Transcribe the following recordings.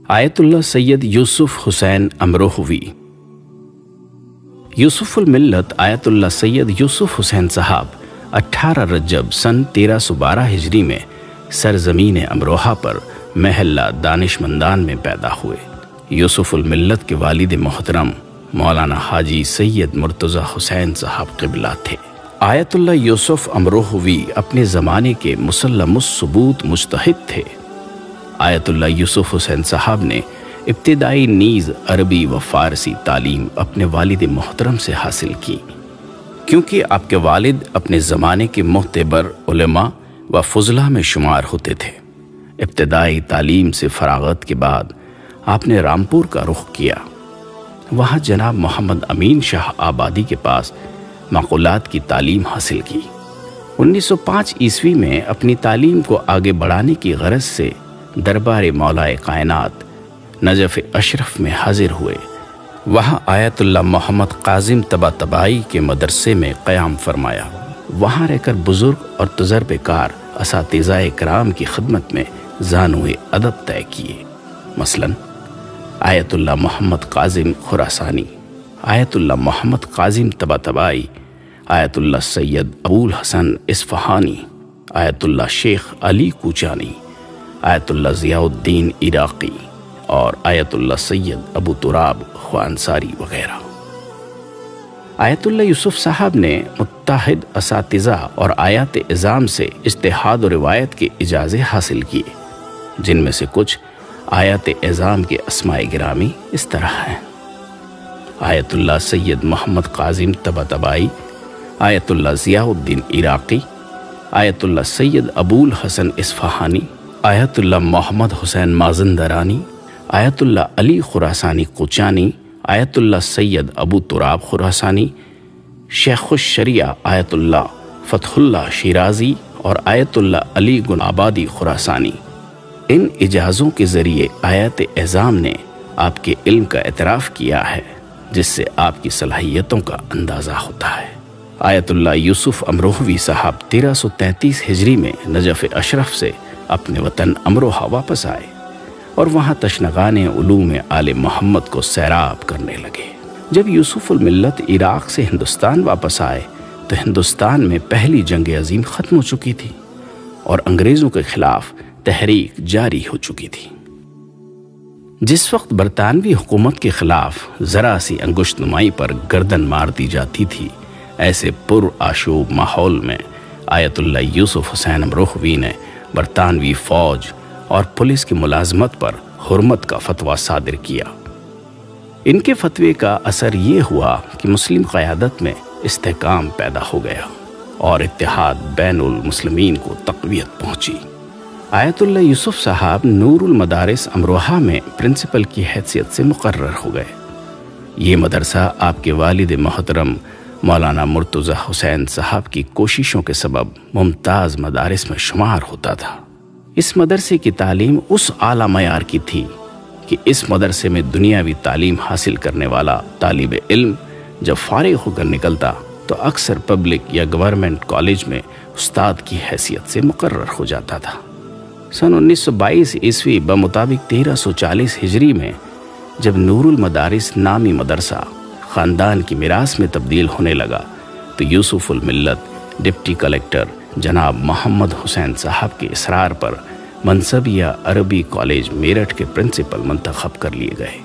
آیت اللہ سید یوسف حسین امروہوی۔ یوسف الملت آیت اللہ سید یوسف حسین صاحب 18 رجب سن 1312 ہجری میں سرزمین امروہہ پر محلہ دانشمندان میں پیدا ہوئے۔ یوسف الملت کے والد محترم مولانا حاجی سید مرتضی حسین صاحب قبلہ تھے۔ آیت اللہ یوسف امروہوی اپنے زمانے کے مسلم الثبوت مجتہد تھے۔ آیت اللہ یوسف حسین صاحب نے ابتدائی نیز عربی و فارسی تعلیم اپنے والد محترم سے حاصل کی، کیونکہ آپ کے والد اپنے زمانے کے معتبر علماء و فضلاء میں شمار ہوتے تھے۔ ابتدائی تعلیم سے فراغت کے بعد آپ نے رامپور کا رخ کیا۔ وہاں جناب محمد امین شاہ آبادی کے پاس معقولات کی تعلیم حاصل کی۔ 1905 عیسوی میں اپنی تعلیم کو آگے بڑھانے کی غرض سے دربار مولائے کائنات نجف اشرف میں حاضر ہوئے۔ وہاں آیت اللہ محمد قاسم طباطبائی کے مدرسے میں قیام فرمایا۔ وہاں رہ کر بزرگ اور تجربہ کار اساتذہ کرام کی خدمت میں زانوئے ادب طے کیے، مثلا آیت اللہ محمد قاسم خراسانی، آیت اللہ محمد قاسم طباطبائی، آیت اللہ سید ابو الحسن اصفہانی، آیت اللہ شیخ علی کوچانی، آیت اللہ ضیاء الدین عراقی اور آیت اللہ سید ابو تراب خوانصاری وغیرہ۔ آیت اللہ یوسف صاحب نے متحد اساتذہ اور آیات اعظام سے اجتہاد و روایت کے اجازے حاصل کیے، جن میں سے کچھ آیات اعظام کے اسماء گرامی اس طرح ہیں: آیت اللہ سید محمد قاسم طباطبائی، آیت اللہ ضیاء الدین عراقی، آیت اللہ سید ابو الحسن اصفہانی، آیت اللہ محمد حسین مازندرانی، آیت اللہ علی خراسانی کوچانی، آیت اللہ سید ابو تراب خراسانی، شیخ الشریعہ آیت اللہ فتح اللہ شیرازی اور آیت اللہ علی گل آبادی خراسانی۔ ان اجازوں کے ذریعے آیات اعظام نے آپ کے علم کا اعتراف کیا ہے، جس سے آپ کی صلاحیتوں کا اندازہ ہوتا ہے۔ آیت اللہ یوسف امروہوی صاحب 1333 ہجری میں نجف اشرف سے اپنے وطن امروہہ واپس آئے اور وہاں تشنغان علوم آل محمد کو سیراب کرنے لگے۔ جب یوسف الملت عراق سے ہندوستان واپس آئے تو ہندوستان میں پہلی جنگ عظیم ختم ہو چکی تھی اور انگریزوں کے خلاف تحریک جاری ہو چکی تھی۔ جس وقت برطانوی حکومت کے خلاف ذرا سی انگشت نمائی پر گردن مار دی جاتی تھی، ایسے پرآشوب ماحول میں آیت اللہ یوسف حسین امروہوی نے برطانوی فوج اور پولیس کی ملازمت پر حرمت کا فتویٰ صادر کیا۔ ان کے فتوے کا اثر یہ ہوا کہ مسلم قیادت میں استحکام پیدا ہو گیا اور اتحاد بین المسلمین کو تقویت پہنچی۔ آیت اللہ یوسف صاحب نور المدارس امروہہ میں پرنسپل کی حیثیت سے مقرر ہو گئے۔ یہ مدرسہ آپ کے والد محترم مولانا مرتضی حسین صاحب کی کوششوں کے سبب ممتاز مدارس میں شمار ہوتا تھا۔ اس مدرسے کی تعلیم اس اعلیٰ معیار کی تھی کہ اس مدرسے میں دنیاوی تعلیم حاصل کرنے والا طالب علم جب فارغ ہو کر نکلتا تو اکثر پبلک یا گورنمنٹ کالج میں استاد کی حیثیت سے مقرر ہو جاتا تھا۔ سن 1922 عیسوی بمطابق 1340 ہجری میں جب نور المدارس نامی مدرسہ خاندان کی میراث میں تبدیل ہونے لگا تو یوسف الملت ڈپٹی کلیکٹر جناب محمد حسین صاحب کے اصرار پر منصبیہ عربی کالج میرٹھ کے پرنسپل منتخب کر لیے گئے۔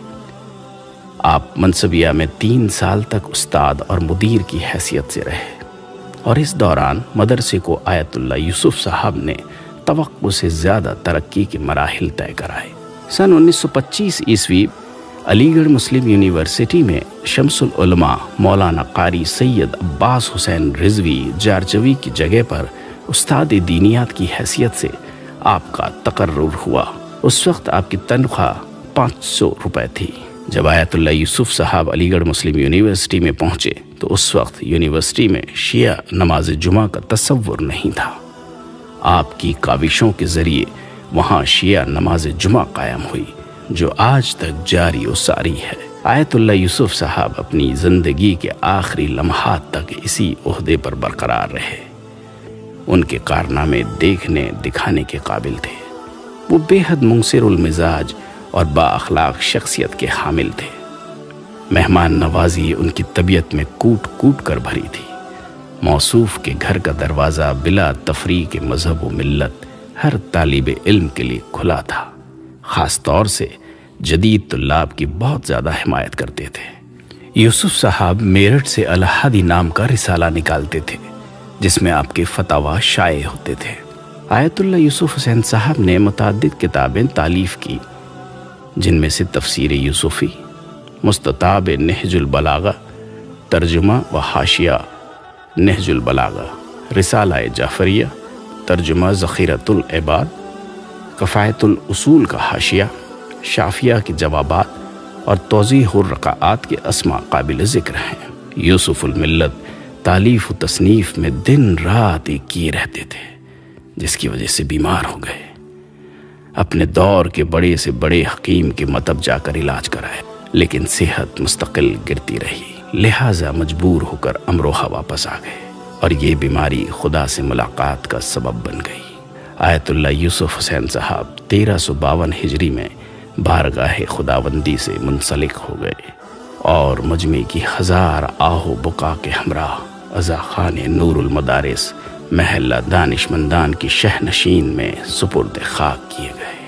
آپ منصبیہ میں 3 سال تک استاد اور مدیر کی حیثیت سے رہے اور اس دوران مدرسے کو آیت اللہ یوسف صاحب نے توقع سے زیادہ ترقی کے مراحل طے کرائے۔ سن 1925 عیسوی علی گڑھ مسلم یونیورسٹی میں شمس العلماء مولانا قاری سید عباس حسین رضوی جارجوی کی جگہ پر استاد دینیات کی حیثیت سے آپ کا تقرر ہوا۔ اس وقت آپ کی تنخواہ 500 روپے تھی۔ جب آیت اللہ یوسف صاحب علی گڑھ مسلم یونیورسٹی میں پہنچے تو اس وقت یونیورسٹی میں شیعہ نماز جمعہ کا تصور نہیں تھا۔ آپ کی کاوشوں کے ذریعے وہاں شیعہ نماز جمعہ قائم ہوئی، جو آج تک جاری و ساری ہے۔ آیت اللہ یوسف صاحب اپنی زندگی کے آخری لمحات تک اسی عہدے پر برقرار رہے۔ ان کے کارنامے دیکھنے دکھانے کے قابل تھے۔ وہ بے حد منصر المزاج اور با اخلاق شخصیت کے حامل تھے۔ مہمان نوازی ان کی طبیعت میں کوٹ کوٹ کر بھری تھی۔ موصوف کے گھر کا دروازہ بلا تفریق مذہب و ملت ہر طالب علم کے لیے کھلا تھا۔ خاص طور سے جدید طلاب کی بہت زیادہ حمایت کرتے تھے۔ یوسف صاحب میرٹھ سے الحادی نام کا رسالہ نکالتے تھے جس میں آپ کے فتاوی شائع ہوتے تھے۔ آیت اللہ یوسف حسین صاحب نے متعدد کتابیں تالیف کی، جن میں سے تفسیر یوسفی، مستطاب نہج البلاغہ، ترجمہ و حاشیہ نہج البلاغہ، رسالہ جعفریہ، ترجمہ ذخیرۃ العباد، کفایت الاصول کا حاشیہ، شافیہ کے جوابات اور توضیح الرقعات کے اسماء قابل ذکر ہیں۔ یوسف الملت تالیف و تصنیف میں دن رات ایک کیے رہتے تھے، جس کی وجہ سے بیمار ہو گئے۔ اپنے دور کے بڑے سے بڑے حکیم کے مطب جا کر علاج کرائے، لیکن صحت مستقل گرتی رہی، لہٰذا مجبور ہو کر امروہہ واپس آ گئے، اور یہ بیماری خدا سے ملاقات کا سبب بن گئی۔ آیت اللہ یوسف حسین صاحب 1352 ہجری میں بارگاہ خداوندی سے منسلک ہو گئے اور مجمع کی 1000 آہ و بکا کے ہمراہ عزا خان نور المدارس محلہ دانشمندان کی شہ نشین میں سپرد خاک کیے گئے۔